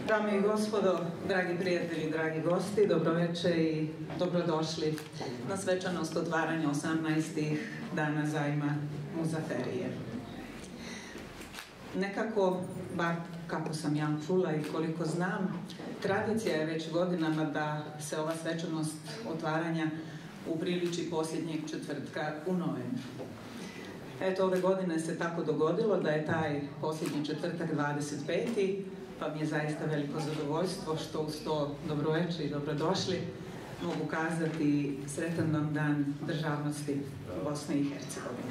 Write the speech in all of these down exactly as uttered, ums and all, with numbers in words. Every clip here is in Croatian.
Dame i gospodo, dragi prijatelji, dragi gosti, dobroveče i dobrodošli na svečanost otvaranja osamnaestih dana zajma Muzaferije. Nekako, bar kako sam ja čula i koliko znam, tradicija je već godinama da se ova svečanost otvaranja upriliči posljednjeg četvrtka u novembru. Eto, ove godine se tako dogodilo da je taj posljednji četvrtak dvadeset peti pa mi je zaista veliko zadovoljstvo što uz to dobroveče i dobrodošli mogu kazati sretan vam dan državnosti Bosne i Hercegovine.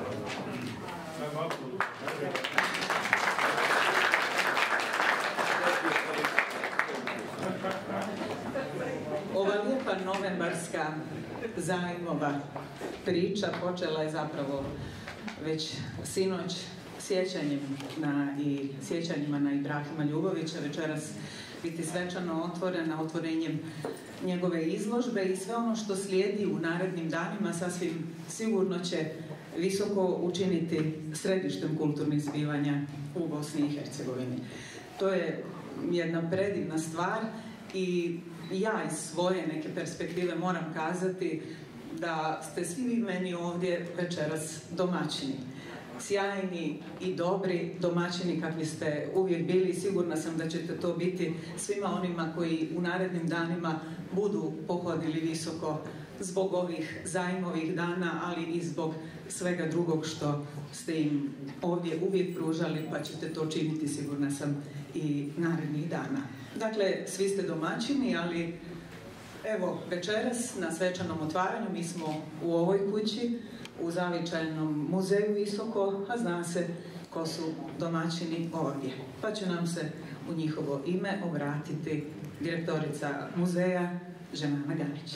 Ova lijepa novembarska zajmova priča počela je zapravo već sinoć sjećanjem na, i sjećanjima na Ibrahima Ljubovića, večeras biti svečano otvorena otvorenjem njegove izložbe i sve ono što slijedi u narednim danima sasvim sigurno će visoko učiniti središtem kulturnih zbivanja u Bosni i Hercegovini. To je jedna predivna stvar i ja iz svoje neke perspektive moram kazati da ste svi vi meni ovdje večeras domaćini. Sjajni i dobri domaćini kakvi ste uvijek bili i sigurna sam da ćete to biti svima onima koji u narednim danima budu pohodili visoko zbog ovih zajmovih dana, ali i zbog svega drugog što ste im ovdje uvijek pružali, pa ćete to činiti, sigurna sam, i narednih dana. Dakle, svi ste domaćini, ali evo, večeras na svečanom otvaranju mi smo u ovoj kući, u zavičajnom muzeju visoko, a zna se ko su domaćini ovdje. Pa će nam se u njihovo ime obratiti direktorica muzeja Ženana Ganić.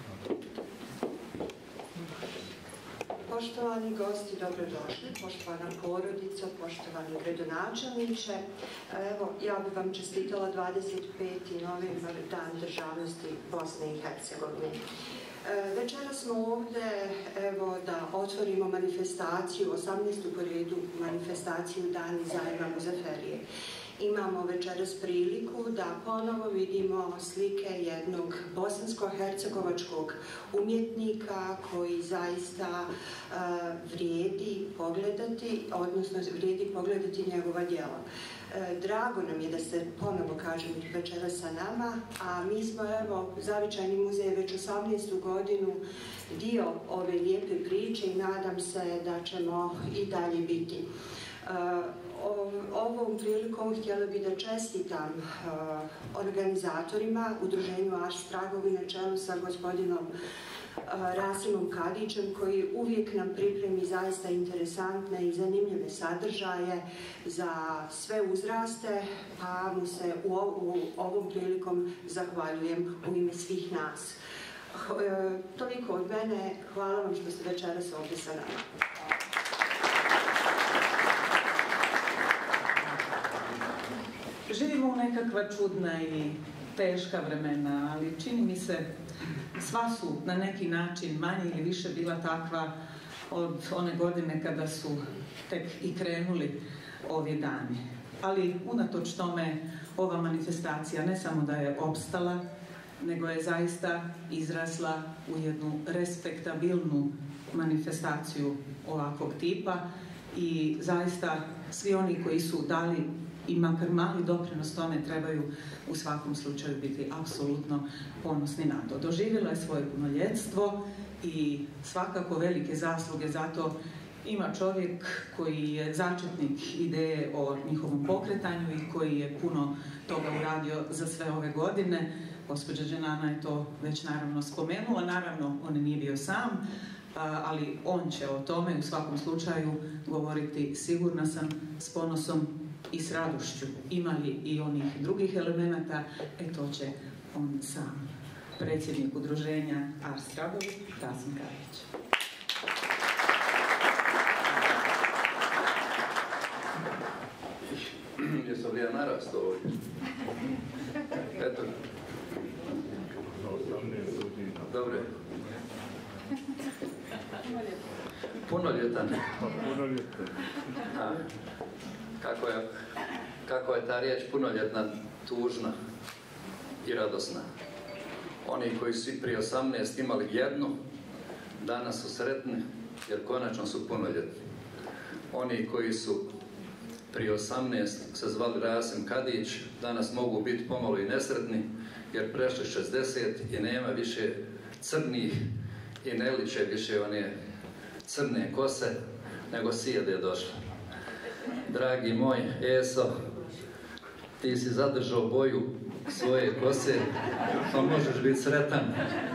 Poštovani gosti, dobrodošli, poštovana porodica, poštovani gradonačelniče. Evo, ja bih vam čestitala dvadeset peti novembar, dan državnosti Bosne i Hercegovine. Večeras smo ovdje, evo, da otvorimo manifestaciju, osamnaestu po redu manifestaciju Dani zajma Muzaferije. Imamo večeras priliku da ponovo vidimo slike jednog bosansko-hercegovačkog umjetnika koji zaista uh, vrijedi pogledati, odnosno vrijedi pogledati njegova djela. Uh, drago nam je da ste ponovo, kažem, večeras sa nama, a mi smo, evo, Zavičajni muzej već osamnaestu godinu dio ove lijepe priče i nadam se da ćemo i dalje biti. Uh, Ovom prilikom htjela bih da čestitam uh, organizatorima, udruženju Aš Tragovi na čelu sa gospodinom uh, Rasimom Kadićem, koji uvijek nam pripremi zaista interesantne i zanimljive sadržaje za sve uzraste, pa mu se u, u ovom prilikom zahvaljujem u ime svih nas. Uh, toliko od mene, hvala vam što ste večeras ovdje sa nama. Živimo u nekakva čudna i teška vremena, ali čini mi se sva su na neki način manje ili više bila takva od one godine kada su tek i krenuli ovi dani. Ali unatoč tome ova manifestacija ne samo da je opstala, nego je zaista izrasla u jednu respektabilnu manifestaciju ovakvog tipa i zaista svi oni koji su dali i makar mali doprinos tome trebaju u svakom slučaju biti apsolutno ponosni na to. Doživjela je svoje punoljetstvo i svakako velike zasluge za to ima čovjek koji je začetnik ideje o njihovom pokretanju i koji je puno toga uradio za sve ove godine. Gospođa Ženana je to već naravno spomenula, naravno on nije bio sam, ali on će o tome u svakom slučaju govoriti, sigurna sam, s ponosom i s radošću. Ima li i onih drugih elemenata, e to će on sam. Predsjednik udruženja Ars Tragovi, Rasim Kadić. Jesam li ja narastao ovdje? Eto. Dobre. Punoljetan. Punoljetan. Kako je, kako je ta riječ punoljetna tužna i radosna. Oni koji su prije osamnaest imali jednu, danas su sretni jer konačno su punoljetni. Oni koji su prije osamnaest se zvali Rasim Kadić, danas mogu biti pomalo i nesretni jer prešli šezdeset i nema više crnih i ne liče više one crne kose, nego sjede je došla. Dragi moj Eso, ti si zadržao boju svoje kose, pa možeš biti sretan.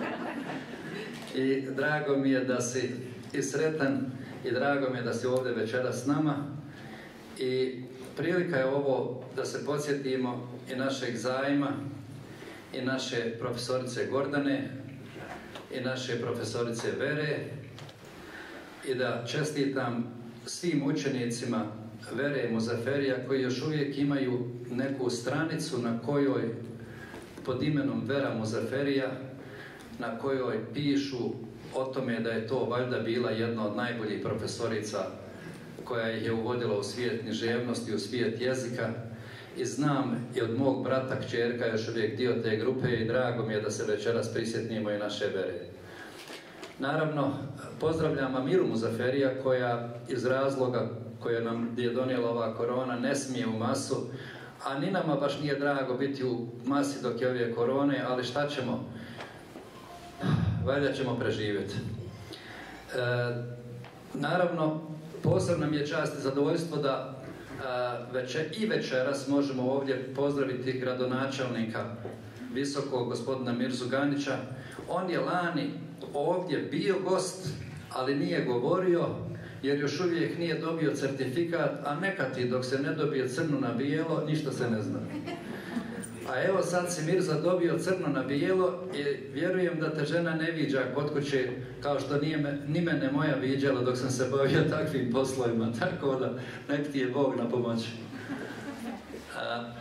I drago mi je da si i sretan i drago mi je da si ovdje večeras s nama. I prilika je ovo da se podsjetimo i našeg zajma i naše profesorice Gordane i naše profesorice Vere i da čestitam svim učenicima Vere Muzaferija koji još uvijek imaju neku stranicu na kojoj pod imenom Vera Muzaferija, na kojoj pišu o tome da je to valjda bila jedna od najboljih profesorica koja ih je uvodila u svijet književnosti, u svijet jezika. I znam i od mog brata kćerka još uvijek dio te grupe i drago mi je da se večeras prisjetnimo i naše Vere. Naravno, pozdravljam Amiru Muzaferija koja iz razloga koje nam je donijela ova korona ne smije u masu, a ni nama baš nije drago biti u masi dok je ove korone, ali šta ćemo? Valjda ćemo preživjeti. E, naravno, posebno mi je čast i zadovoljstvo da e, večer, i večeras možemo ovdje pozdraviti gradonačelnika Visokog, gospodina Mirzu Ganića. On je lani ovdje bio gost, ali nije govorio, jer još uvijek nije dobio certifikat, a neka ti dok se ne dobije crno na bijelo, ništa se ne zna. A evo sad si Mirza dobio crno na bijelo i vjerujem da te žena ne viđa kod kuće kao što nije me, ni mene moja viđala dok sam se bavio takvim poslovima, tako da nek ti je Bog na pomoći. A,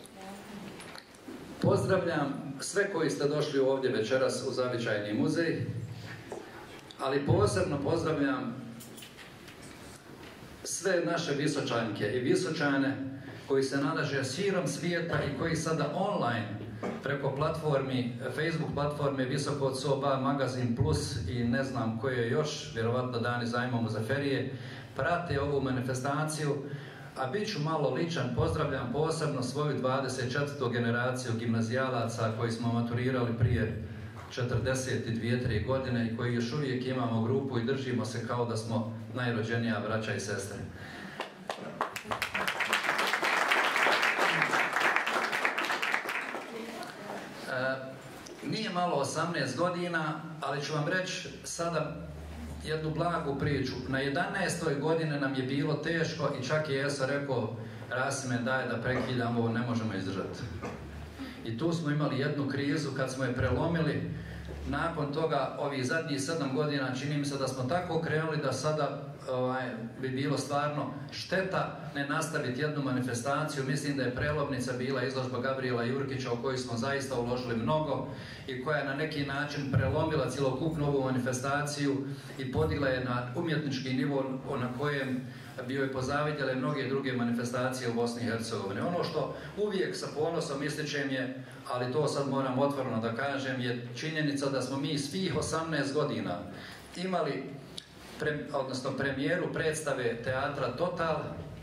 pozdravljam sve koji ste došli ovdje večeras u Zavičajni muzej, ali posebno pozdravljam sve naše Visočanke i Visočane koji se nalaze širom svijeta i koji sada online preko platformi, Facebook platforme Visoko od Soba, Magazin Plus i ne znam koje još, vjerovatno Dani zajma Muzaferije, prate ovu manifestaciju, a bit ću malo ličan, pozdravljam posebno svoju dvadeset četvrtu generaciju gimnazijalaca koji smo maturirali prije četrdeset dvije tri godine i koji još uvijek imamo grupu i držimo se kao da smo najrođenija braća i sestre. E, nije malo osamnaest godina, ali ću vam reći sada jednu blagu priču. Na jedanaestoj godine nam je bilo teško i čak je Eso rekao, Rasime, daj da prekidamo, ovo ne možemo izdržati. I tu smo imali jednu krizu kad smo je prelomili. Nakon toga, ovih zadnjih sedam godina, čini mi se da smo tako krenuli da sada ovaj, bi bilo stvarno šteta ne nastaviti jednu manifestaciju. Mislim da je prelomnica bila izložba Gabrijela Jurkića u kojoj smo zaista uložili mnogo i koja je na neki način prelomila cjelokupnu ovu manifestaciju i podigla je na umjetnički nivo na kojem bio je pozavidjele mnoge druge manifestacije u Bosni i Hercegovini. Ono što uvijek sa ponosom ističem je, ali to sad moram otvoreno da kažem, je činjenica da smo mi svih osamnaest godina imali pre, odnosno premijeru predstave teatra Total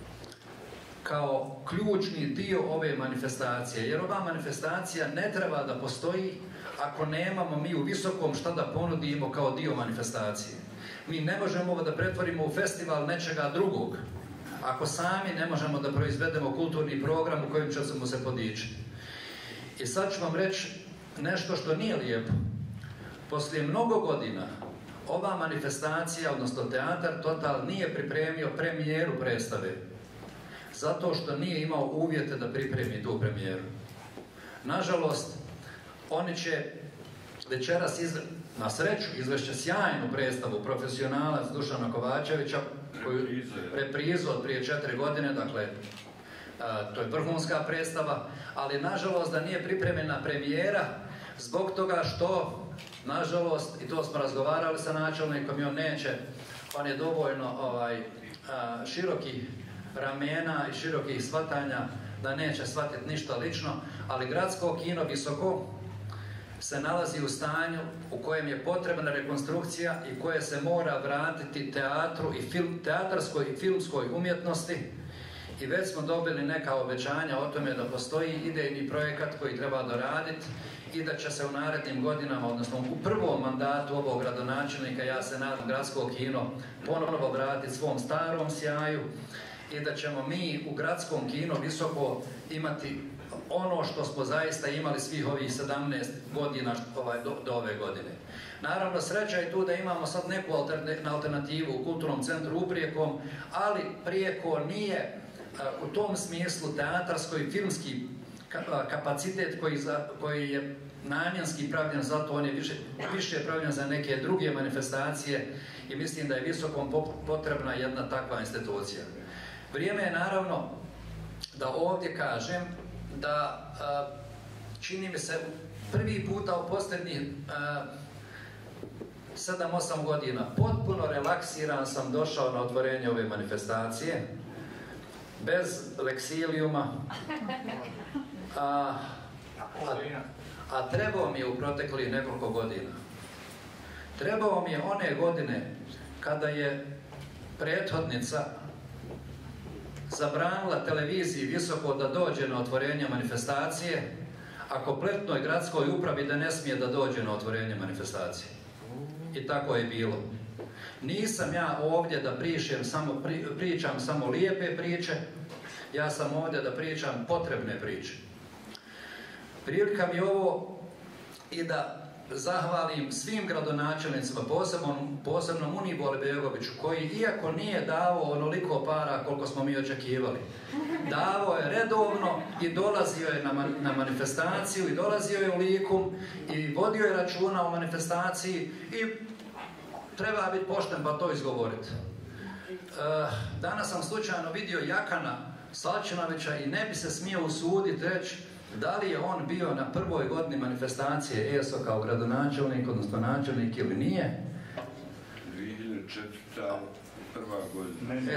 kao ključni dio ove manifestacije. Jer ova manifestacija ne treba da postoji ako nemamo mi u Visokom šta da ponudimo kao dio manifestacije. Mi ne možemo ovo da pretvorimo u festival nečega drugog, ako sami ne možemo da proizvedemo kulturni program u kojem ćemo se podičiti. I sad ću vam reći nešto što nije lijepo. Poslije mnogo godina ova manifestacija, odnosno teatar Total, nije pripremio premijeru predstave, zato što nije imao uvjete da pripremi tu premijeru. Nažalost, oni će večeras izve... na sreću izvešće sjajnu predstavu profesionalac Dušana Kovačevića, koju reprizu od prije četiri godine, dakle, a, to je vrhunska predstava, ali nažalost da nije pripremljena premijera zbog toga što, nažalost, i to smo razgovarali sa načelnikom i on neće, on je dovoljno ovaj, a, širokih ramena i širokih shvatanja da neće shvatiti ništa lično, ali gradsko kino Visoko se nalazi u stanju u kojem je potrebna rekonstrukcija i koje se mora vratiti teatru i film, teatarskoj i filmskoj umjetnosti. I već smo dobili neka obećanja o tome da postoji idejni projekat koji treba doraditi i da će se u narednim godinama, odnosno u prvom mandatu ovog gradonačelnika, ja se nadam, gradsko kino ponovo vratiti svom starom sjaju i da ćemo mi u gradskom kinu Visoko imati ono što smo zaista imali svih ovih sedamnaest godina ovaj, do, do ove godine. Naravno, sreća je tu da imamo sad neku alternativu u kulturnom centru u Prijekom, ali Prijeko nije u tom smislu teatarsko i filmski kapacitet koji, za, koji je namjenski pravljen za to, on je više, više pravljen za neke druge manifestacije i mislim da je Visokom potrebna jedna takva institucija. Vrijeme je naravno da ovdje kažem da a, čini mi se prvi puta u posljednjih sedam osam godina potpuno relaksiran sam došao na otvorenje ove manifestacije, bez leksilijuma, a, a, a trebao mi je u proteklih nekoliko godina. Trebao mi je one godine kada je prethodnica zabranila televiziji Visoko da dođe na otvorenje manifestacije, a kompletnoj gradskoj upravi da ne smije da dođe na otvorenje manifestacije. I tako je bilo. Nisam ja ovdje da pričam samo, pri, pričam samo lijepe priče, ja sam ovdje da pričam potrebne priče. Prilika mi je ovo i da zahvalim svim gradonačelnicima, posebno, posebno Muniboli Begoviću, koji iako nije davao onoliko para koliko smo mi očekivali, davao je redovno i dolazio je na, man, na manifestaciju i dolazio je u Liku i vodio je računa o manifestaciji i treba biti pošten pa to izgovoriti. E, danas sam slučajno vidio Jakana Salčinovića i ne bi se smio usuditi reći da li je on bio na prvoj godini manifestacije E S O kao gradonačelnik, odnosno načelnik ili nije. dvije hiljade četvrta prva godina.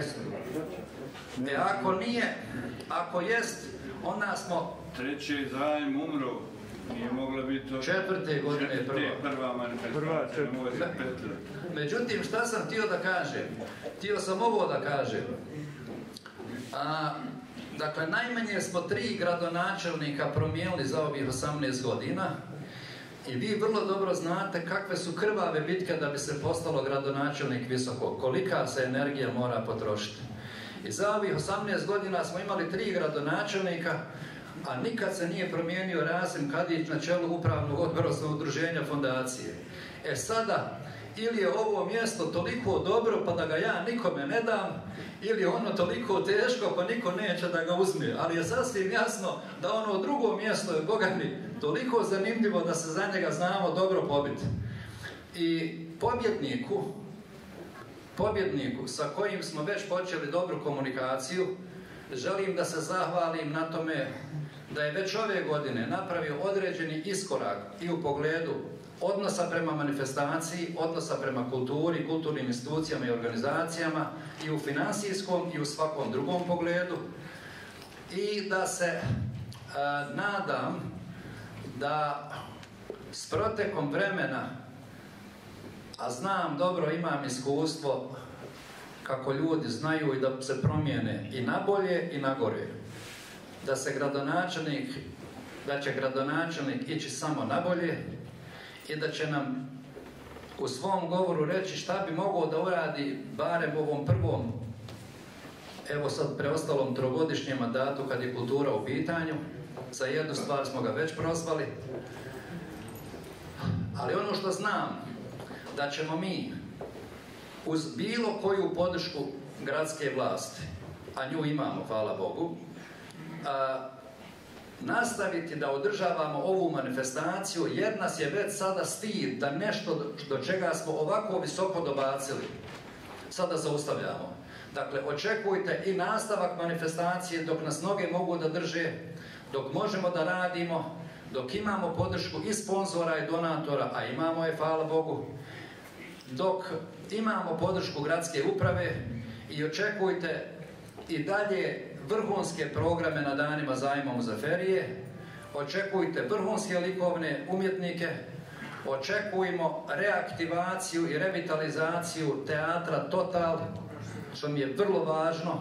E, ako nije, ako jest, onda smo... Treći zajem umro, nije mogla biti... Četvrte godine prva. Prva manifestacija, ne može petra. Međutim, šta sam htio da kažem? Htio sam ovo da kažem. A, dakle, najmanje smo tri gradonačelnika promijenili za ovih osamnaest godina i vi vrlo dobro znate kakve su krvave bitke da bi se postalo gradonačelnik Visoko, kolika se energija mora potrošiti. I za ovih osamnaest godina smo imali tri gradonačelnika, a nikad se nije promijenio Rasim Kadić na čelu upravnog odbora za udruženja fondacije. E sada, ili je ovo mjesto toliko dobro pa da ga ja nikome ne dam, ili je ono toliko teško pa niko neće da ga uzme. Ali je sasvim jasno da ono drugo mjesto je, Boga mi, toliko zanimljivo da se za njega znamo dobro pobiti. I pobjedniku, pobjedniku sa kojim smo već počeli dobru komunikaciju, želim da se zahvalim na tome da je već ove godine napravio određeni iskorak i u pogledu odnosa prema manifestaciji, odnosa prema kulturi, kulturnim institucijama i organizacijama i u financijskom i u svakom drugom pogledu. I da se e, nadam da s protekom vremena, a znam dobro, imam iskustvo kako ljudi znaju i da se promijene i na bolje i na gore, da se gradonačelnik, da će gradonačelnik ići samo na bolje i da će nam u svom govoru reći šta bi mogao da uradi barem u ovom prvom, evo sad preostalom trogodišnjem mandatu kad je kultura u pitanju. Za jednu stvar smo ga već prozvali, ali ono što znam da ćemo mi uz bilo koju podršku gradske vlasti, a nju imamo, hvala Bogu, a, nastaviti da održavamo ovu manifestaciju, jer nas je već sada stid da nešto do čega smo ovako visoko dobacili sada zaustavljamo. Dakle, očekujte i nastavak manifestacije dok nas noge mogu da drže, dok možemo da radimo, dok imamo podršku i sponzora i donatora, a imamo je, hvala Bogu, dok imamo podršku gradske uprave, i očekujte i dalje vrhunske programe na danima zajma Muzaferije, očekujte vrhunske likovne umjetnike, očekujemo reaktivaciju i revitalizaciju teatra Total, što mi je vrlo važno,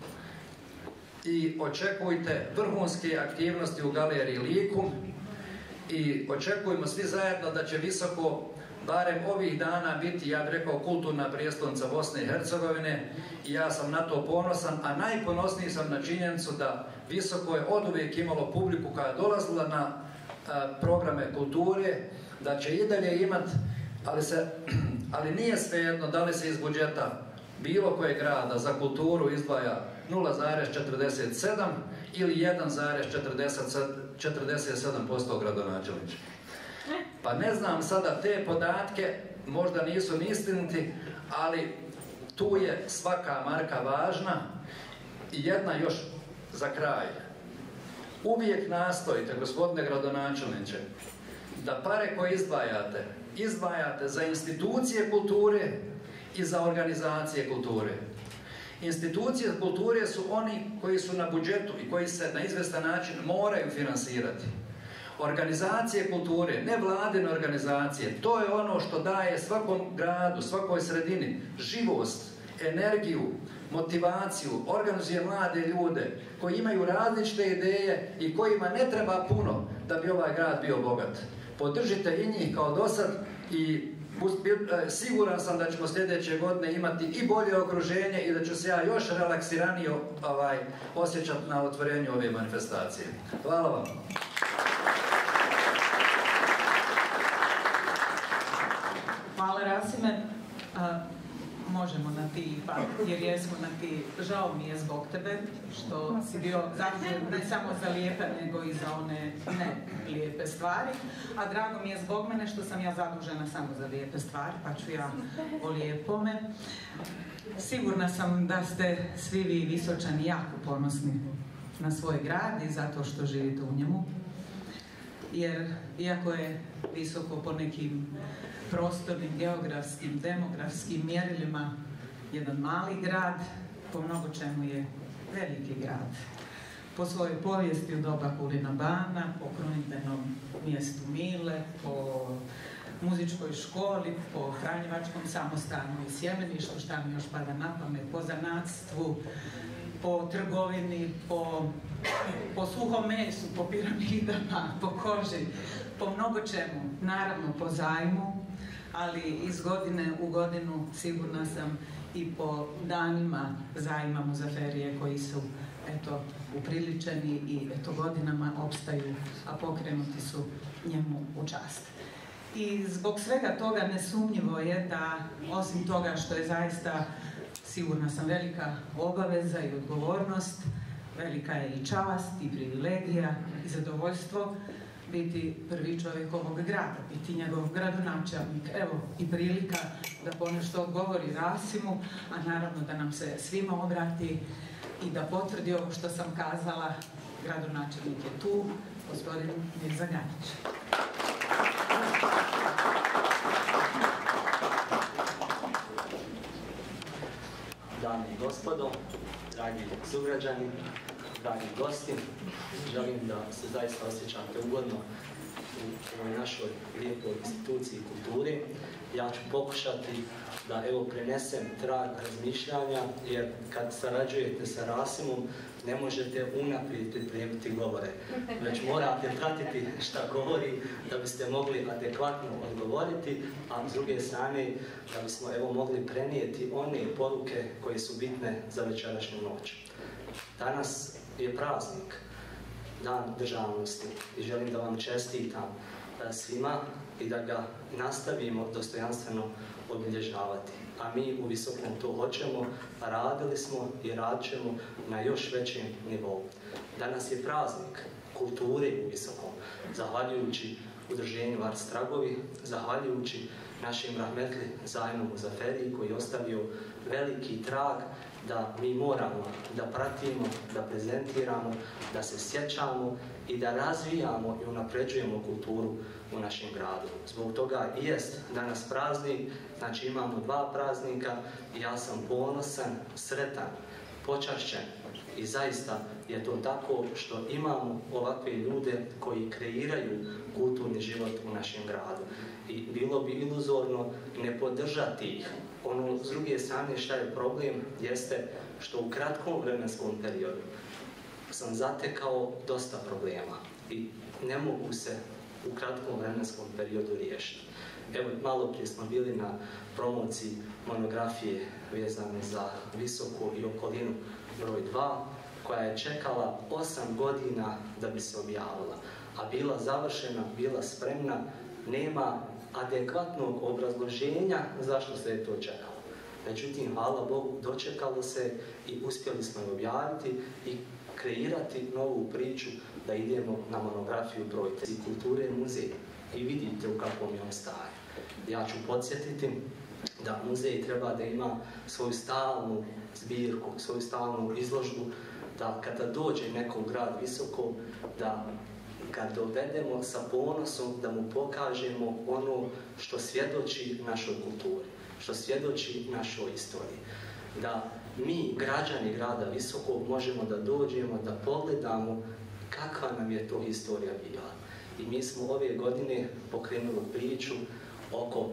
i očekujte vrhunske aktivnosti u galeriji Likum i očekujemo svi zajedno da će Visoko barem ovih dana biti, ja bih rekao, kulturna prijestolnica Bosne i Hercegovine i ja sam na to ponosan, a najponosniji sam na činjenicu da Visoko je oduvijek imalo publiku koja je dolazila na a, programe kulture, da će i dalje imati, ali, se, ali nije svejedno da li se iz budžeta bilo kojeg grada za kulturu izdvaja nula zarez četrdeset sedam ili jedan zarez četrdeset sedam posto gradonačelniče. Pa ne znam sada te podatke, možda nisu ni istiniti, ali tu je svaka marka važna. I jedna još za kraj. Uvijek nastojite, gospodine gradonačelniče, da pare koje izdvajate, izdvajate za institucije kulture i za organizacije kulture. Institucije kulture su oni koji su na budžetu i koji se na izvestan način moraju finansirati. Organizacije kulture, nevladine organizacije, to je ono što daje svakom gradu, svakoj sredini živost, energiju, motivaciju, organizuje mlade ljude koji imaju različite ideje i kojima ne treba puno da bi ovaj grad bio bogat. Podržite i njih kao dosad i siguran sam da ćemo sljedeće godine imati i bolje okruženje i da ću se ja još relaksiranije ovaj, osjećati na otvorenju ove manifestacije. Hvala vam. Hvala Rasime. A, možemo na ti, pa, jer jesmo na ti. Žao mi je zbog tebe što si bio zadužen ne samo za lijepe, nego i za one ne lijepe stvari. A drago mi je zbog mene što sam ja zadužena samo za lijepe stvari, pa ću ja o lijepome. Sigurna sam da ste svi vi Visočani jako ponosni na svoj grad i zato što živite u njemu. Jer iako je Visoko po nekim prostornim, geografskim, demografskim mjerilima jedan mali grad, po mnogo čemu je veliki grad. Po svojoj povijesti u doba Kulina Bana, po krunidbenom mjestu Mile, po muzičkoj školi, po Franjevačkom samostanu i sjemeništu, šta mi još pada na pamet, po zanatstvu, po trgovini, po, po suhom mesu, po piramidama, po koži, po mnogo čemu, naravno po zajmu, ali iz godine u godinu sigurna sam i po danima zajma Muzaferije koji su eto upriličeni i eto godinama opstaju, a pokrenuti su njemu u čast. I zbog svega toga nesumnjivo je da osim toga što je zaista sigurna sam velika obaveza i odgovornost, velika je i čast i privilegija i zadovoljstvo biti prvi čovjek ovog grada, biti njegov gradonačelnik. Evo i prilika da ponešto odgovori Rasimu, a naravno da nam se svima obrati i da potvrdi ovo što sam kazala. Gradonačelnik je tu, gospodin Mirza Ganić. Dame i gospodo, dragi sugrađani, dragi gosti, želim da se zaista osjećate ugodno u ovoj našoj lijepoj instituciji kulture. Ja ću pokušati da evo prenesem trag razmišljanja, jer kad sarađujete sa Rasimom ne možete unaprijed pripremiti govore, već morate pratiti šta govori da biste mogli adekvatno odgovoriti, a s druge strane da bismo evo mogli prenijeti one poruke koje su bitne za večerašnju noć. Danas je praznik, Dan državnosti, i želim da vam čestitam svima i da ga nastavimo dostojanstveno obilježavati. A mi u Visokom to hoćemo, radili smo i radit ćemo na još većem nivou. Danas je praznik kulture u Visokom, zahvaljujući udruženju Ars Tragovi, zahvaljujući našim rahmetli zajmu Muzaferiji koji je ostavio veliki trag da mi moramo da pratimo, da prezentiramo, da se sjećamo i da razvijamo i unapređujemo kulturu u našem gradu. Zbog toga i jest danas praznik, znači imamo dva praznika i ja sam ponosan, sretan, počašćen I zaista je to tako što imamo ovakve ljude koji kreiraju kulturni život u našem gradu. I bilo bi iluzorno ne podržati ih. Ono, s druge strane, šta je problem, jeste što u kratkom vremenskom periodu sam zatekao dosta problema i ne mogu se u kratkom vremenskom periodu riješiti. Evo, malo prije smo bili na promociji monografije vezane za Visoko i okolinu broj dva, koja je čekala osam godina da bi se objavila, a bila završena, bila spremna, nema adekvatnog obrazloženja zašto se je to čekalo. Međutim, hvala Bogu, dočekalo se i uspjeli smo je objaviti i kreirati novu priču da idemo na monografiju broj tri kulture muzej i vidite u kakvom je on stanju. Ja ću podsjetiti da muzej treba da ima svoju stalnu zbirku, svoju stalnu izložbu, da kada dođe neko u grad Visoko, da ga dovedemo sa ponosom, da mu pokažemo ono što svjedoči našoj kulturi, što svjedoči našoj istoriji. Da mi, građani grada Visokog, možemo da dođemo, da pogledamo kakva nam je to historija bila. I mi smo ove godine pokrenuli priču oko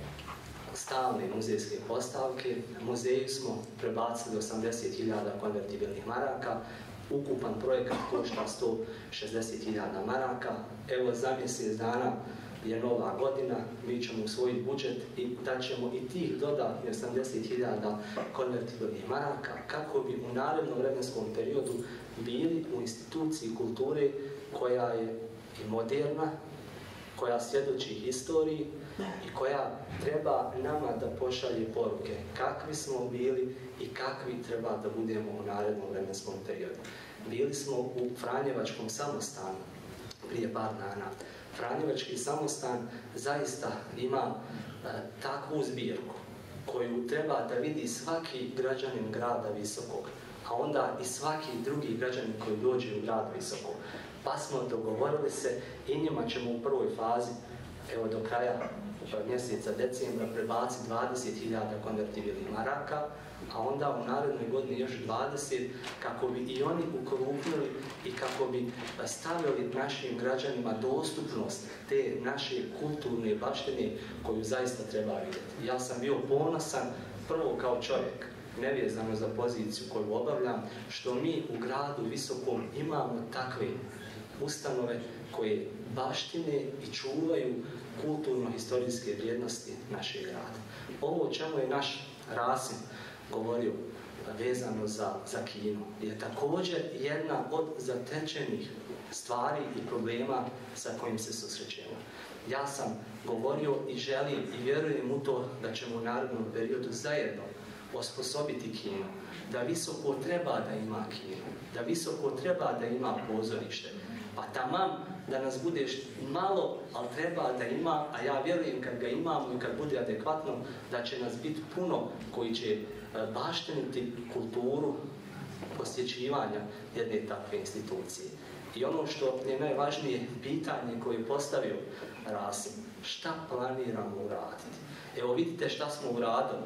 stalne muzejske postavke. Muzeju smo prebacili osamdeset hiljada konvertibilnih maraka. Ukupan projekat košta sto šezdeset hiljada maraka. Evo, za mjesec dana je nova godina, mi ćemo usvojiti budžet i daćemo i tih dodatnih osamdeset hiljada konvertibilnih maraka kako bi u narednom vremenskom periodu bili u instituciji kulture koja je i moderna, koja svjedoči historiji i koja treba nama da pošalje poruke kakvi smo bili i kakvi treba da budemo u narednom vremenskom periodu. Bili smo u Franjevačkom samostanu prije par dana. Franjevački samostan zaista ima e, takvu zbirku koju treba da vidi svaki građanin grada Visokog, a onda i svaki drugi građanin koji dođe u grad Visokog. Pa smo dogovorili se i njima ćemo u prvoj fazi, evo do kraja mjeseca decembra, prebaciti dvadeset hiljada konvertibilnih maraka, a onda u narednoj godini još dvadeset, kako bi i oni ukrupnili i kako bi stavili našim građanima dostupnost te naše kulturne baštine koju zaista treba vidjeti. Ja sam bio ponosan prvo kao čovjek, nevezano za poziciju koju obavljam, što mi u gradu Visokom imamo takve ustanove koje baštine i čuvaju kulturno-historijske vrijednosti našeg grada. Ovo o čemu je naš Rasim govorio vezano za, za kino je također jedna od zatečenih stvari i problema sa kojim se susrećemo. Ja sam govorio i želim i vjerujem u to da ćemo u narednom periodu zajedno osposobiti kino, da Visoko treba da ima kino, da Visoko treba da ima pozorište, pa taman da nas bude malo, ali treba da ima, a ja vjerujem kad ga imamo i kad bude adekvatno, da će nas biti puno koji će bašteniti kulturu posjećivanja jedne takve institucije. I ono što je najvažnije pitanje koje je postavio Rasim, šta planiramo uraditi? Evo vidite šta smo uradili,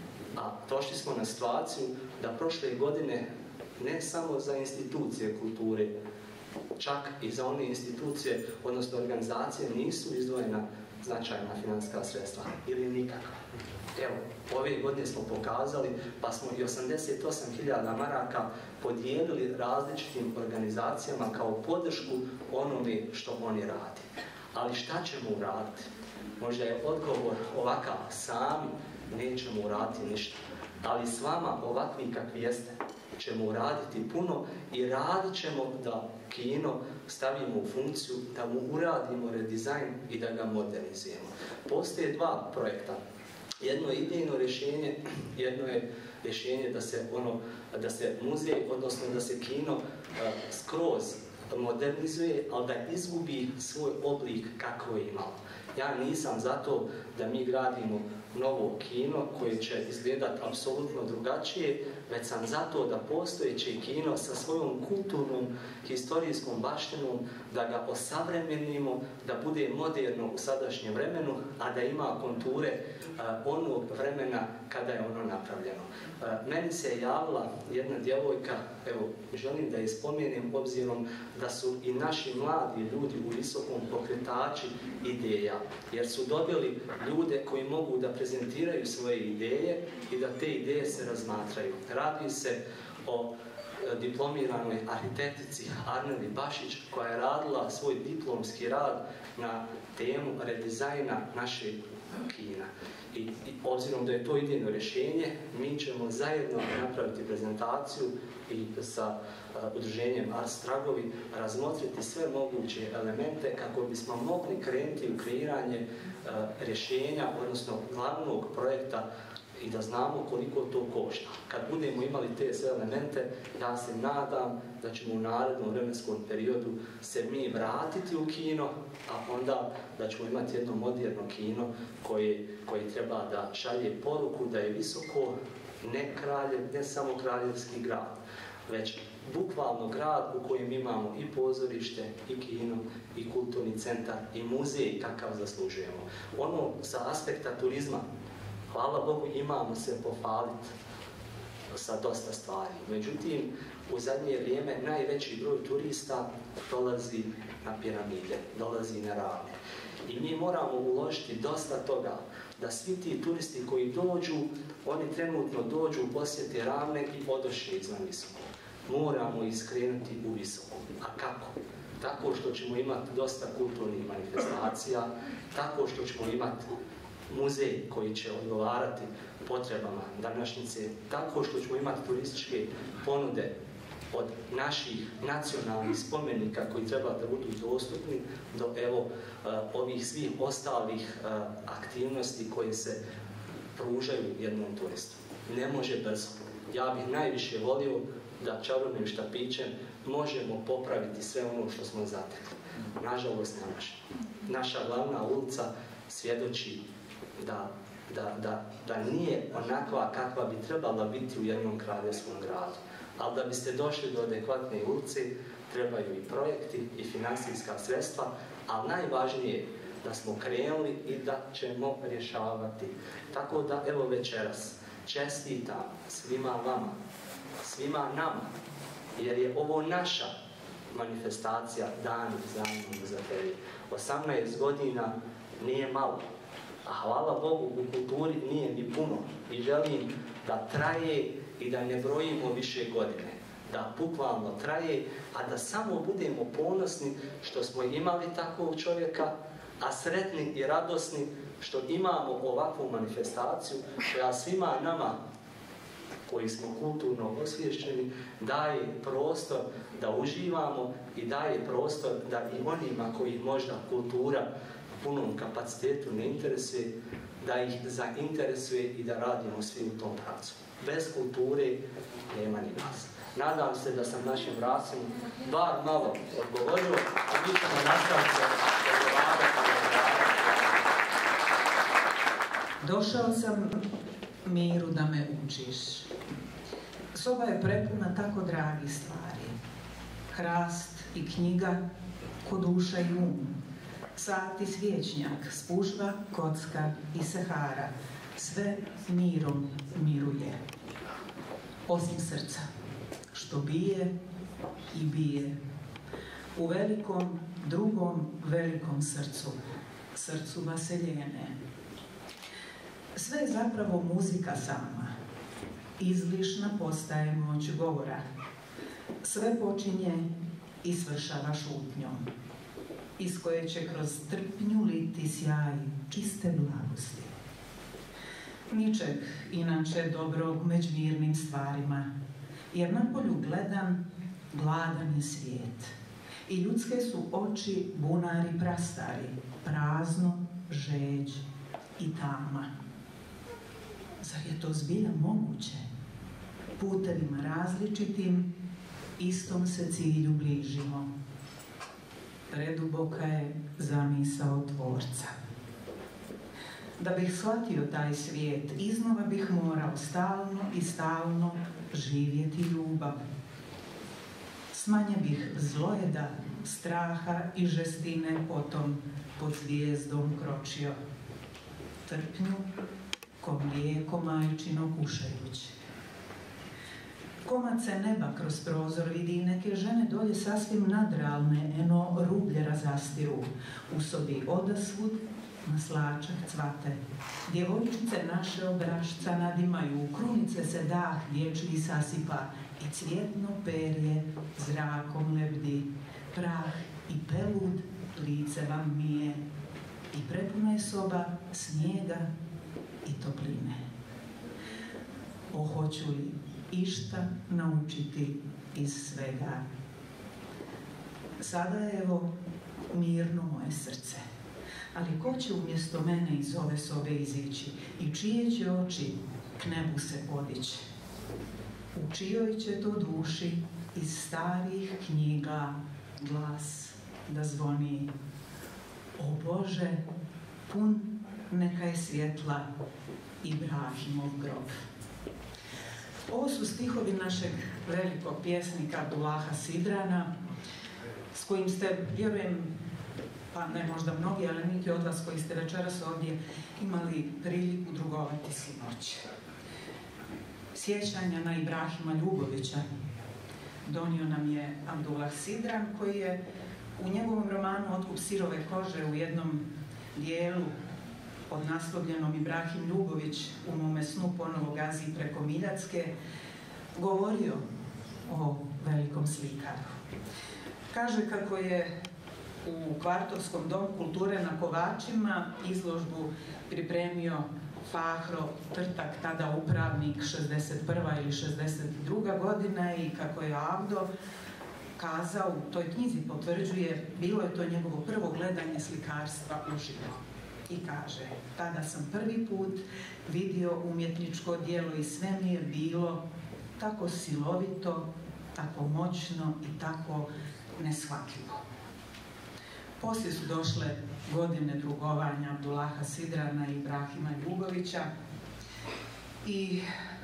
a došli smo na situaciju da prošle godine ne samo za institucije kulture, čak i za one institucije, odnosno organizacije, nisu izdvojena značajna financijska sredstva ili nikakva. Evo, ove godine smo pokazali, pa smo i osamdeset osam hiljada maraka podijelili različitim organizacijama kao podršku onome što oni radi. Ali šta ćemo uraditi? Možda je odgovor ovakav, sami nećemo uraditi ništa. Ali s vama, ovakvi kakvi jeste, ćemo uraditi puno i radit ćemo da kino stavimo u funkciju, da mu uradimo redizajn i da ga modernizujemo. Postoje dva projekta. Jedno je idejno rješenje, jedno je rješenje da se, ono, da se muzej, odnosno da se kino uh, skroz modernizuje, ali da izgubi svoj oblik kako je imalo. Ja nisam za to da mi gradimo novo kino koje će izgledati apsolutno drugačije, već sam zato da postojeće kino sa svojom kulturnom, historijskom baštinom, da ga osavremenimo, da bude moderno u sadašnjem vremenu, a da ima konture uh, onog vremena kada je ono napravljeno. Uh, meni se javila jedna djevojka, evo, želim da je spomenem obzirom da su i naši mladi ljudi u Visokom pokretači ideja, jer su dobili ljude koji mogu da prezentiraju svoje ideje i da te ideje se razmatraju. Radi se o diplomiranoj arhitektici Arneli Bašić koja je radila svoj diplomski rad na temu redizajna našeg kina. I, i obzirom da je to idejno rješenje, mi ćemo zajedno napraviti prezentaciju i sa uh, udruženjem Ars Tragovi razmotriti sve moguće elemente kako bismo mogli krenuti u kreiranje uh, rješenja, odnosno glavnog projekta i da znamo koliko to košta. Kad budemo imali te sve elemente, ja se nadam da ćemo u narednom vremenskom periodu se mi vratiti u kino, a onda da ćemo imati jedno moderno kino koje, koje treba da šalje poruku da je Visoko ne kraljev, ne samo kraljevski grad, već bukvalno grad u kojem imamo i pozorište, i kino, i kulturni centar, i muzej kakav zaslužujemo. Ono sa aspekta turizma, hvala Bogu, imamo se pohvaliti sa dosta stvari. Međutim, u zadnje vrijeme najveći broj turista dolazi na piramide, dolazi na Ravne. I mi moramo uložiti dosta toga da svi ti turisti koji dođu, oni trenutno dođu u posjeti Ravne i odošli izvan Visokog. Moramo iskrenuti u Visokom. A kako? Tako što ćemo imati dosta kulturnih manifestacija, tako što ćemo imati muzej koji će odgovarati potrebama današnjice, tako što ćemo imati turističke ponude od naših nacionalnih spomenika koji treba da budu dostupni do evo uh, ovih svih ostalih uh, aktivnosti koje se pružaju jednom turistu. Ne može brzo. Ja bih najviše volio da čarobnim štapićem možemo popraviti sve ono što smo zatekli. Nažalost, ne može. Naša glavna ulica svjedoči Da, da, da, da nije onakva kakva bi trebala biti u jednom kraljevskom gradu. Ali da biste došli do adekvatne ulice, trebaju i projekti i financijska sredstva, ali najvažnije je da smo krenuli i da ćemo rješavati. Tako da, evo večeras, čestitam svima vama, svima nama, jer je ovo naša manifestacija Dani zajma Muzaferije. osamnaest godina nije malo. A hvala Bogu, u kulturi nije ni puno i želim da traje i da ne brojimo više godine. Da bukvalno traje, a da samo budemo ponosni što smo imali takvog čovjeka, a sretni i radosni što imamo ovakvu manifestaciju koja svima nama koji smo kulturno osviješćeni daje prostor da uživamo i daje prostor da i onima koji možda kultura punom kapacitetu ne interesuje, da ih zainteresuje i da radimo svi u tom pravcu. Bez kulture nema ni nas. Nadam se da sam našim vracima bar malo odgovorio, a mi ćemo nastaviti odgovarati. Došao sam Miru da me učiš. Soba je prepuna tako dragih stvari. Hrast i knjiga, ko duša i um. Sat i svječnjak, spužva, kocka i sehara. Sve mirom miruje. Osim srca, što bije i bije. U velikom, drugom velikom srcu, srcu vaseljene. Sve je zapravo muzika sama. Izlišna postaje moć govora. Sve počinje i svršava šutnjom, iz koje će kroz trpnju liti sjaj čiste blagosti. Ničeg, inače, dobrog među mirnim stvarima, jer napolju gledan, gladan je svijet. I ljudske su oči bunari prastari, prazno, žeđ i tama. Zar je to zbilja moguće? Putevima različitim, istom se cilju bližimo. Preduboka je zamisao tvorca. Da bih shvatio taj svijet, iznova bih morao stalno i stalno živjeti ljubav. Smanje bih zlojeda, straha i žestine potom pod zvijezdom kročio. Trpnju, ko mlijeko majčino kušajući. Komace neba kroz prozor vidi neke žene dolje sasvim nadrealne, eno rublje razastiru. U sobi odasvud maslačak cvate. Djevojčice naše obrašca nadimaju, krunice se dah dječji sasipa i cvjetno perje zrakom lebdi. Prah i pelud lice vam mije i prepuna je soba snijega i topline. O, hoću li išta naučiti iz svega? Sada je evo mirno moje srce, ali ko će umjesto mene iz ove sobe izići i čije će oči k nebu se podići? U čijoj će to duši iz starih knjiga glas da zvoni: o Bože, pun neka je svjetla Ibrahimov grob. Ovo su stihovi našeg velikog pjesnika Abdullaha Sidrana, s kojim ste, vjerujem, pa ne možda mnogi, ali neki od vas koji ste večeras ovdje imali priliku drugovati sinoć. Sjećanja na Ibrahima Ljubovića donio nam je Abdullah Sidran, koji je u njegovom romanu Otkup sirove kože u jednom dijelu pod naslovljenom Ibrahim Ljubović u mome snu ponovo gazi preko Miljacke govorio o velikom slikaru. Kaže kako je u Kvartovskom domu kulture na Kovačima izložbu pripremio Fahro Trtak, tada upravnik, šezdeset prva ili šezdeset druga godina, i kako je Avdo kazao u toj knjizi, potvrđuje, bilo je to njegovo prvo gledanje slikarstva uživo. I kaže: tada sam prvi put vidio umjetničko djelo i sve mi je bilo tako silovito, tako moćno i tako neshvatljivo. Poslije su došle godine drugovanja Abdullaha Sidrana i Ibrahima Ljubovića i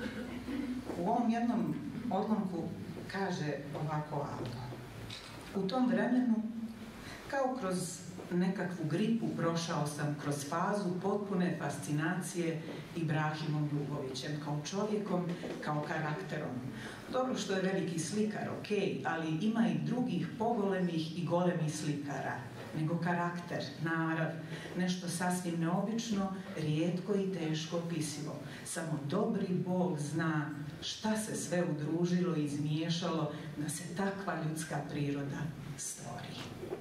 u ovom jednom odlomku kaže ovako Avdo: u tom vremenu, kao kroz nekakvu gripu, prošao sam kroz fazu potpune fascinacije Ibrahimom Ljubovićem, kao čovjekom, kao karakterom. Dobro što je veliki slikar, ok, ali ima i drugih pogolemih i golemih slikara, nego karakter, narav, nešto sasvim neobično, rijetko i teško opisivo. Samo dobri Bog zna šta se sve udružilo i izmiješalo da se takva ljudska priroda stvori.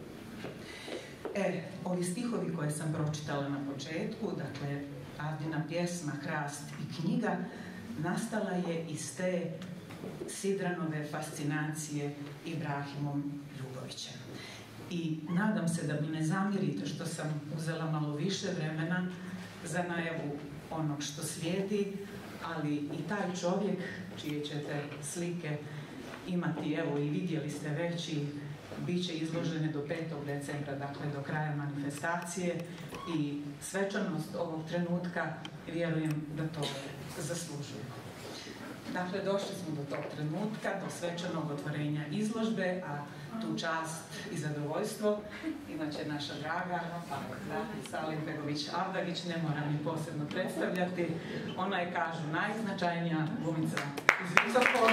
E, ovi stihovi koje sam pročitala na početku, dakle, Avdina pjesma, Hrast i knjiga, nastala je iz te Sidranove fascinacije Ibrahimom Ljubovićem. I nadam se da mi ne zamjerite što sam uzela malo više vremena za najavu onog što slijedi, ali i taj čovjek, čije ćete slike imati, evo i vidjeli ste već, i bit će izložene do petog decembra, dakle do kraja manifestacije, i svečanost ovog trenutka vjerujem da to zaslužuje. Dakle, došli smo do tog trenutka, do svečanog otvorenja izložbe, a tu čast i zadovoljstvo imat će naša draga Salim Begović Avdagić, ne moram ni posebno predstavljati. Ona je, kažu, najznačajnija glumica iz Visokog.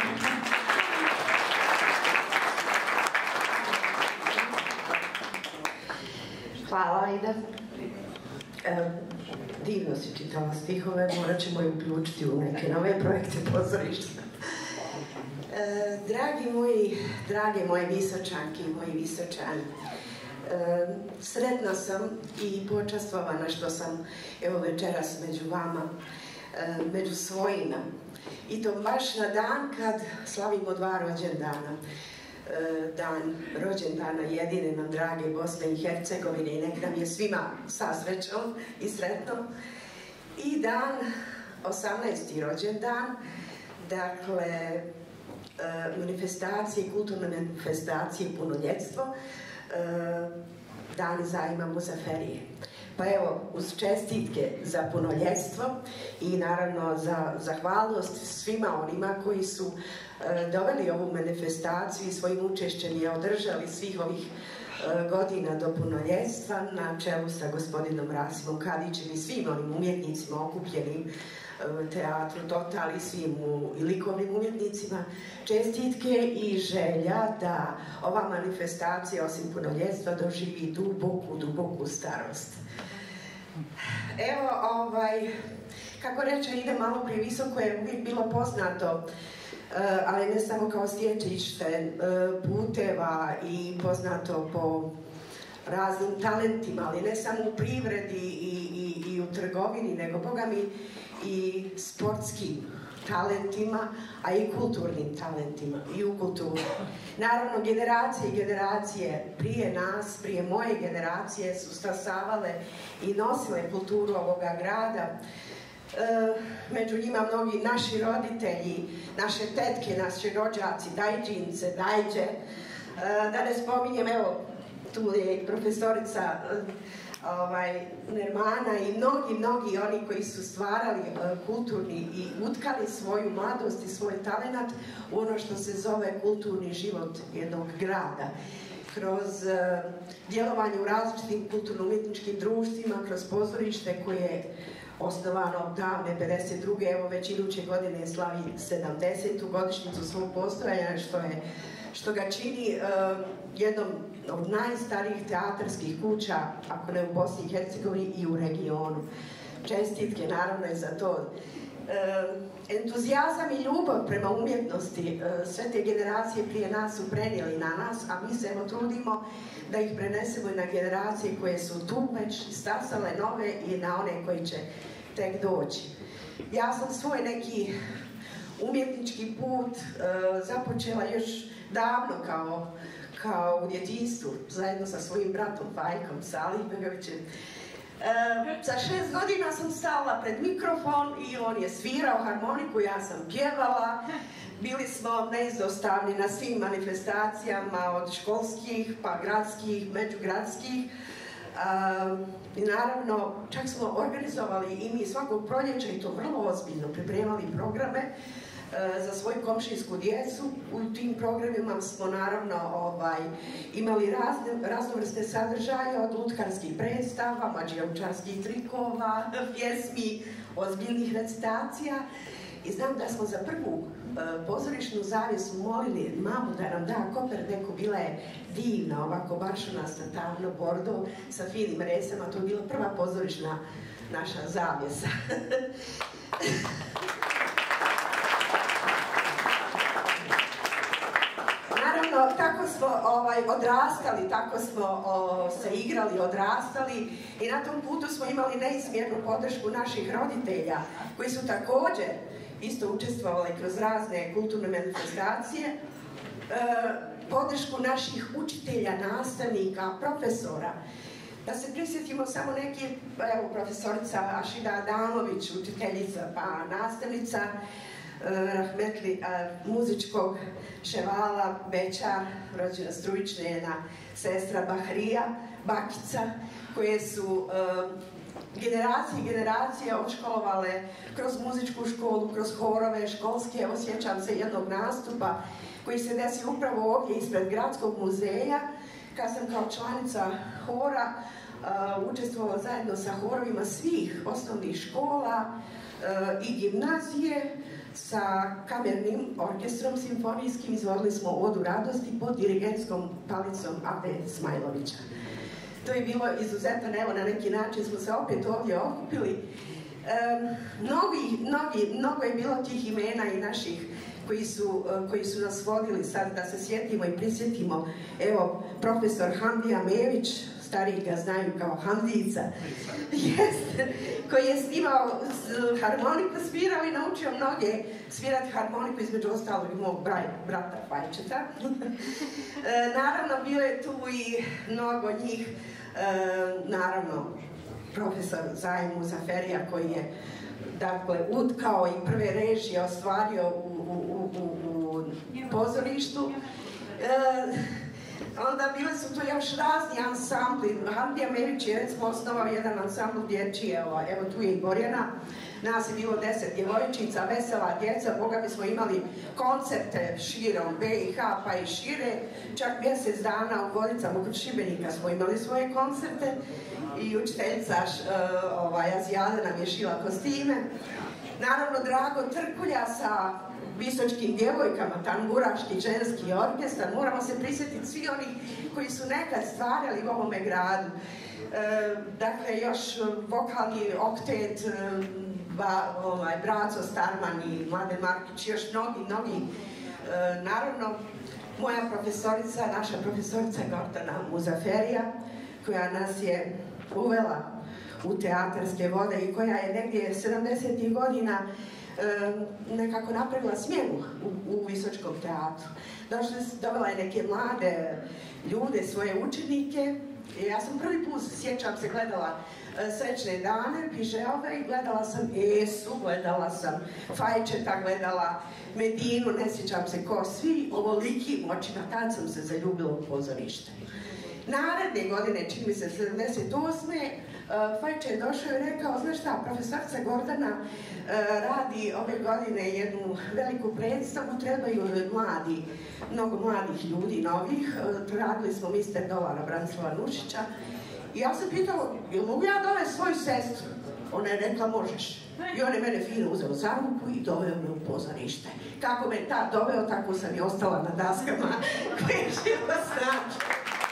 Hvala, Aida. E, divno si čitala stihove, morat ćemo je uključiti u neke nove projekte pozorišta. E, dragi moji, drage moje Visočanke i moji Visočani, e, sretna sam i počastvovana što sam evo večeras među vama, e, među svojima. I to baš na dan kad slavimo dva rođendana. Dan rođendana jedine nam drage Bosne i Hercegovine, i nek nam je svima sa srećom i sretno. I dan, osamnaesti rođendan, dakle, manifestacije, kulturne manifestacije, punoljetstvo, dan zajma Muzaferije. Pa evo, uz čestitke za punoljetstvo i naravno za zahvalnost svima onima koji su e, doveli ovu manifestaciju i svojim učešćem je održali svih ovih e, godina do punoljetstva na čelu sa gospodinom Rasimom Kadićem i svim onim umjetnicima okupljenim u teatru Total i svim u, i likovnim umjetnicima. Čestitke i želja da ova manifestacija osim punoljetstva doživi duboku, duboku starost. Evo, ovaj, kako reče, ide malo previsoko, je uvijek bilo poznato, ali ne samo kao stjecište puteva i poznato po raznim talentima, ali ne samo u privredi i, i, i u trgovini, nego, boga mi, i sportskim talentima, a i kulturnim talentima i u kulturi. Naravno, generacije i generacije prije nas, prije moje generacije su stasavale i nosile kulturu ovoga grada. E, među njima mnogi naši roditelji, naše tetke, naši rođaci, dajđince, dajđe. E, da ne spominjem, evo, tu je i profesorica Ovaj, Nermana i mnogi, mnogi oni koji su stvarali uh, kulturni i utkali svoju mladost i svoj talenat u ono što se zove kulturni život jednog grada. Kroz uh, djelovanje u različitim kulturno-umjetničkim društvima, kroz pozorište koje je osnovano davne pedeset druge. Evo već iduće godine slavi sedamdesetu godišnjicu svog postojanja, što je što ga čini uh, jednom od najstarijih teatarskih kuća, ako ne u Bosni i Hercegovini, i u regionu. Čestitke naravno je za to. Uh, entuzijazam i ljubav prema umjetnosti uh, sve te generacije prije nas su prenijeli na nas, a mi se evo trudimo da ih prenesemo i na generacije koje su tu već stasale, nove, i na one koji će tek doći. Ja sam svoj neki umjetnički put uh, započela još davno kao, kao u djetinjstvu, zajedno sa svojim bratom Fajkom Salihbegovićem. E, za šest godina sam stala pred mikrofon i on je svirao harmoniku, ja sam pjevala. Bili smo neizostavni na svim manifestacijama, od školskih pa gradskih, međugradskih. E, I naravno, čak smo organizovali i mi svakog proljeća, i to vrlo ozbiljno, pripremali programe za svoju komšijsku djecu. U tim programima smo naravno ovaj, imali razne, raznovrsne sadržaje, od lutkarskih predstava, mađijavučarskih trikova, pjesmi, ozbiljnih recitacija. I znam da smo za prvu uh, pozorišnu zavjesu molili mamu da nam da koperdeku. Bila je divna, ovako baršunasta, tamno bordo sa finim resama. To je bila prva pozorišna naša zavjesa. Naravno, tako smo ovaj, odrastali, tako smo o, se igrali, odrastali, i na tom putu smo imali neizmjernu podršku naših roditelja, koji su također isto učestvovali kroz razne kulturne manifestacije, e, podršku naših učitelja, nastavnika, profesora. Da se prisjetimo samo neki, evo, profesorica Ašida Adamović, učiteljica pa nastavnica, rahmetli muzičkog ševala Beća, rođena Strujičnjena, sestra Bahrija, bakica, koje su generacije i generacije odškolovale kroz muzičku školu, kroz horove školske. Evo, sjećam se jednog nastupa koji se desi upravo ovdje ispred Gradskog muzeja, kad sam kao članica hora uh, učestvovala zajedno sa horovima svih osnovnih škola uh, i gimnazije. Sa kamernim orkestrom simfonijskim izvodili smo Odu radosti pod dirigentskom palicom A B Smajlovića. To je bilo izuzetno, evo, na neki način smo se opet ovdje okupili. E, mnogi, mnogi, mnogo je bilo tih imena i naših koji su, koji su nas vodili, sad da se sjetimo i prisjetimo. Evo, profesor Hamdija Mević, stariji ga znaju kao Hamdijica, jest, koji je snimao harmoniku, svirao i naučio mnoge svirati harmoniku, između ostalog i mog brata Fajčeta. E, naravno, bio je tu i mnogo njih, e, naravno, profesor Zajm Muzaferija, koji je, dakle, utkao i prve režije ostvario u, u, u, u pozorištu. E, Onda bili su tu još razni ansambli. Handija Mević je recimo osnovao jedan ansambl dječije, evo tu je i Borjana. Nas je bilo deset djevojčica, vesela djeca, boga mi smo imali koncerte širom B i H pa i šire. Čak mjesec dana u Goricama kod Šibenika smo imali svoje koncerte i učiteljica ovaj, Azijada nam je šila kostime. Naravno Drago Trkulja sa visočkim djevojkama, tamburaški ženski orkestar. Moramo se prisjetiti svi oni koji su nekad stvarali u ovome gradu. E, dakle, još vokalni oktet, e, ba, ovaj, Braco Starman i Mladen Markić, još mnogi, mnogi. E, naravno, moja profesorica, naša profesorica Gordana Muzaferija, koja nas je uvela u teatarske vode i koja je negdje sedamdesetih godina nekako napravila smjenu u, u Visočkom teatru. Došli, dovela je neke mlade ljude, svoje učenike. Ja sam prvi put, sjećam se, gledala Srećne dane, Pižeove, gledala sam Esu, gledala sam Fajčeta, gledala Medinu, ne sjećam se ko, svi ovolikim očima, tad sam se zaljubila u pozorište. Naredne godine, čini mi se sedamdeset osme Fajče je došao i rekao, znaš šta, profesorica Gordana radi ove godine jednu veliku predstavu, trebaju mladi, mnogo mladih ljudi, novih. Radili smo mister Dolara Branislava Nušića i ja sam pitala, jel mogu ja dovesti svoju sestru? Ona je rekla, možeš. I on je mene fino uzeo za ruku i doveo me u pozorište. Kako me ta doveo, tako sam i ostala na daskama koje je živa snača.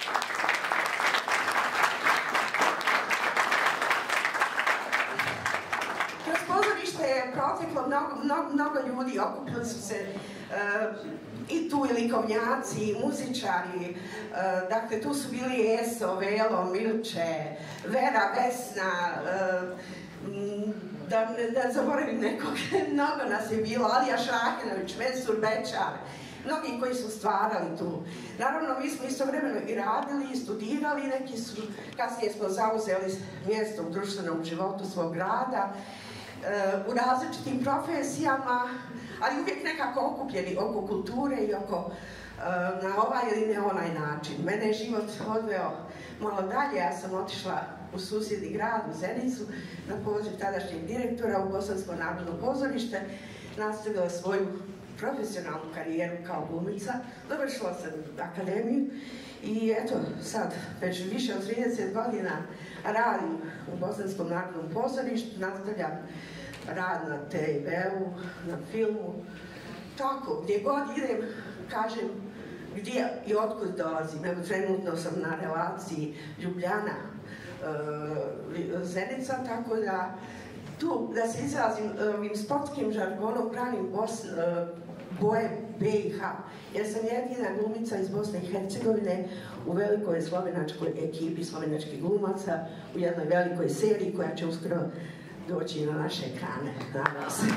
Proteklo mnogo, mnogo, mnogo ljudi, okupili su se uh, i tu i likovnjaci, i muzičari, uh, dakle tu su bili Eso, Velo, Milče, Vera, Vesna, uh, da ne zaboravim nekog, mnogo nas je bilo, Alija Šahinović, Mensur Bečar, mnogi koji su stvarali tu. Naravno, mi smo istovremeno i radili, i studirali, neki su, kasnije smo zauzeli mjesto u društvenom životu svog grada, u različitim profesijama, ali uvijek nekako okupljeni oko kulture i oko na ovaj ili ne onaj način. Mene je život odveo malo dalje, ja sam otišla u susjedni grad, u Zenicu, na poziv tadašnjeg direktora u Bosansko narodno pozorište, nastavila svoju profesionalnu karijeru kao glumica, završila sam akademiju i eto, sad, već više od trideset godina radim u Bosanskom narodnom pozorištu, nastavljam rad na te i veu, na filmu. Tako, gdje god idem, kažem gdje i otkud dolazim. Evo, trenutno sam na relaciji Ljubljana, e, Zenica, tako da tu, da se izrazim ovim sportskim žargonom, branim Bosn, e, boje B i H, jer sam jedina glumica iz Bosne i Hercegovine u velikoj slovenačkoj ekipi slovenačkih glumaca, u jednoj velikoj seriji koja će uskoro doći na naše ekrane. Nadam se.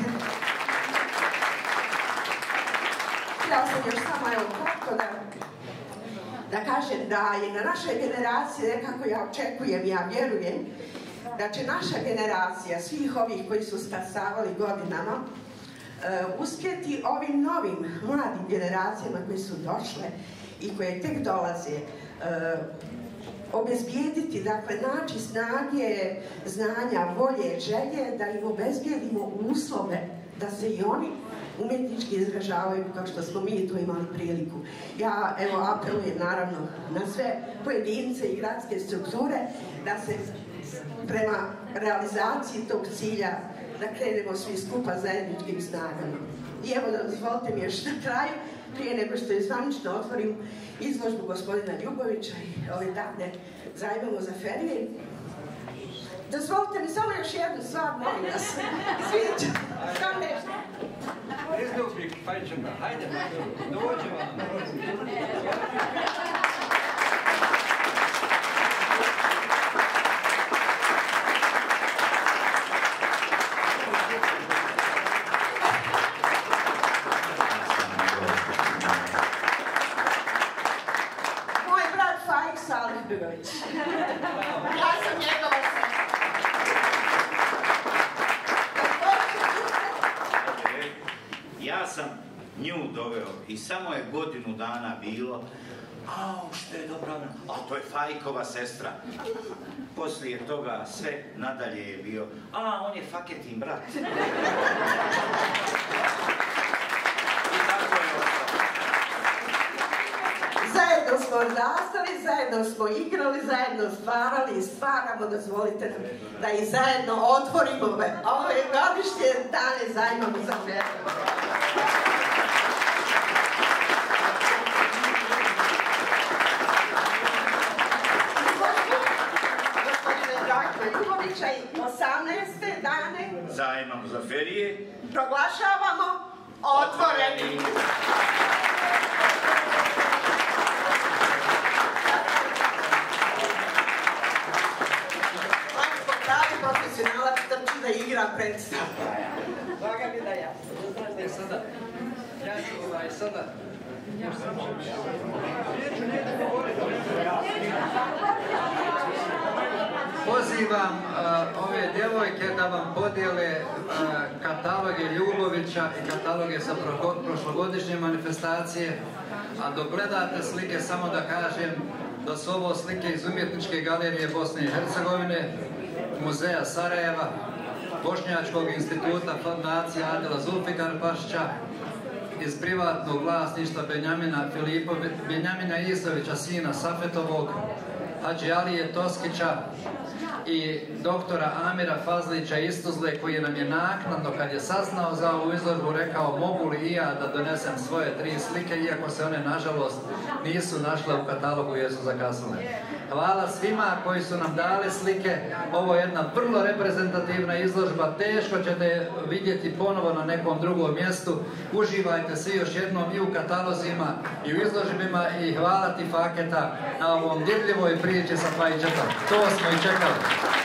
Ja sam još samo, evo, kratko da, da kažem da je na našoj generaciji, nekako ja očekujem, ja vjerujem, da će naša generacija, svih ovih koji su stasavali godinama, uh, uspjeti ovim novim, mladim generacijama koji su došle i koje tek dolaze, uh, obezbijediti, dakle, naći snage, znanja, volje, želje, da im obezbijedimo uslove da se i oni umjetnički izražavaju kao što smo mi tu imali priliku. Ja, evo, apelujem naravno na sve pojedince i gradske strukture da se prema realizaciji tog cilja da krenemo svi skupa zajedničkim snagama. I evo, da dozvolite mi još na kraju, prije nego što je zvanično otvorim izložbu gospodina Ljubovića i ove dane zajmemo za ferije. Dozvolite mi samo još jednu stvar, molim vas. Sviđa, sam nešto. Izdobnik, Fajčana, hajde, dođe vam. Moj brat Fajk Salih Begović. Ja sam njegova sestra. Ja sam nju doveo i samo je godinu dana bilo, A, što je dobro, a to je Fajkova sestra. Poslije toga sve nadalje je bio, a, on je Faketin brat. I tako je ostalo. Zajedno smo odrastali, zajedno smo igrali, zajedno stvarali i stvaramo, dozvolite nam da i zajedno otvorimo ove godišnje dane zajmamo za Feru. osamnaeste dane Zajmom za ferije proglašavamo otvorenim. Lako pravi profesionalac trči da igra predstavu. Boga mi da ja. E sada, ja ću ovaj sada... Pozivam uh, ove djevojke da vam podijele uh, kataloge Ljubovića i kataloge sa prošlogodišnje manifestacije, a dok gledate slike samo da kažem da su ovo slike iz Umjetničke galerije Bosne i Hercegovine, Muzeja Sarajeva, Bošnjačkog instituta Fondacija Adila Zulfikarpašića, iz privatnog vlasništva Benjamina Filipovića, Benjamina Isovića, sina Safetovog, Hadži Alije Toskića i doktora Amira Fazlića iz Tuzle, koji nam je naknadno, kad je saznao za ovu izložbu, rekao mogu li i ja da donesem svoje tri slike, iako se one nažalost nisu našle u katalogu jer su zakasnile. Hvala svima koji su nam dali slike. Ovo je jedna vrlo reprezentativna izložba, teško ćete vidjeti ponovo na nekom drugom mjestu. Uživajte svi još jednom i u katalozima i u izložbima i hvala ti Faketa na ovom dirljivoj priči sa Fajčetom. To smo i čekali.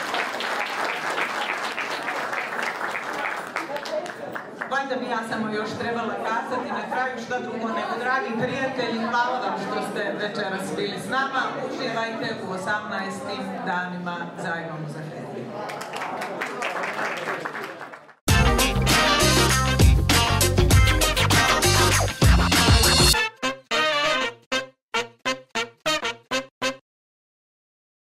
Valjda bi ja samo još trebala kazati na kraju što drugo nego, dragi prijatelji, hvala vam što ste večeras bili s nama. Uživajte u osamnaestim danima Zajmom za Feru.